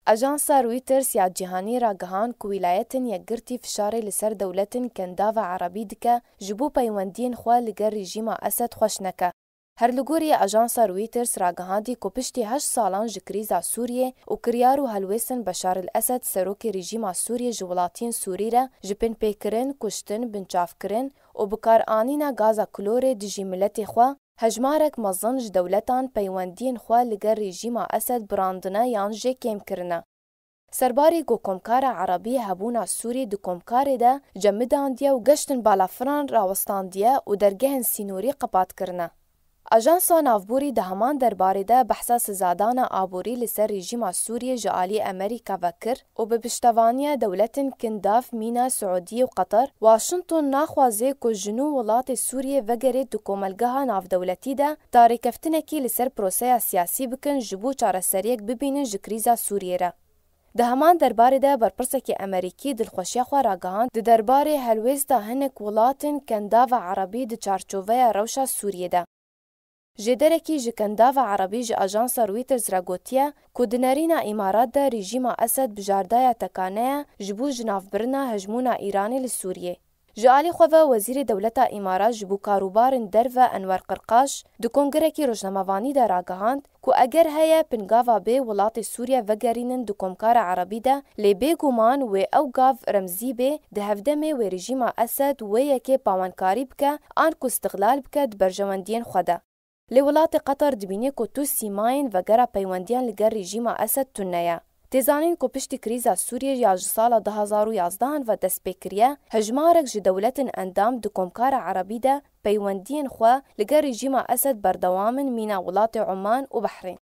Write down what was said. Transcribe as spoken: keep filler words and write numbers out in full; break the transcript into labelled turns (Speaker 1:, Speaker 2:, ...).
Speaker 1: أجانسا رويترز یا جیهانی را گهان که ولایتن یکگرتی فشاری لسر دولتن کنداو عربی دکه جبو پیوندین خواه لگر رژیما اسد خوش نکه. هر لگوری أجانسا رويترز را گهاندی که پشتی هشت سالان جکریزا سوریه و کریارو هلویسن بشار الاسد سروک رژیما سوریه جولاتین سوری را جپن پیکرن، کشتن، بنچاف کرن و بکار آنینا گازا کلور دجی ملت خواه هجمارک مزن ج دولتان پیوندین خواه لگر رژیما اسد براندنه یان جه کم کرنه. سرباری گو کمکار عربی هبونا سوری دو کمکار ده جمداندیه و گشتن بالافران راوستاندیه و درگهن سینوری قبات کرنه. اجانسا نافبوری ده همان درباره ده بحثا سزادان آبوری لسر رژیما سوریه جعالی امریکا وکر و به پشتوانی دولتن کنداف مینا سعودی و قطر واشنطن ناخوازه که جنو ولات سوریه وگره دو کوملگاه ناف دولتی ده تاریکفتنکی لسر پروسه سیاسی بکن جبو چارەسەریەک ببینن جکریزا سوریه را. ده همان درباره ده برپرسکی امریکی دلخوشی خواه را گهاند ده درباره هلویز ده هنک ولاتن کنداو عربی ده چارچوبه روشا سوریه ده. جدرکی جکنداو عربی ج اجانسا رویترز را گوتیه که دنرینا امارات ده رژیما اسد بجاردای تکانه جبو جناف برنا هجمونا ایرانی لسوریه. جعالی خواه وزیر دولت امارات جبو کاروبارن در و انور قرقاش دو کنگرکی روشنموانی ده را گهاند که اگر هیا پنگاوا به ولات سوریه وگرینن دو کمکار عربی ده لی بی گومان و او گاو رمزی به ده هفدمه و رژیما اسد و یکی پاونکاری بکه آن که استغلال بکه ده برجواندین خواه. لولات قطر دبینه که تو سیماین و گره پیوندیان لگر رژیما اسد تنیه. تیزانین که پشت کریزا سوریه یا جسال ده هزار و یازده و دست بکریه هجمارک ج دولتن اندام دو کمکار عربی ده پیوندین خواه لگر رژیما اسد بردوامن مینا ولات عمان و بحرین.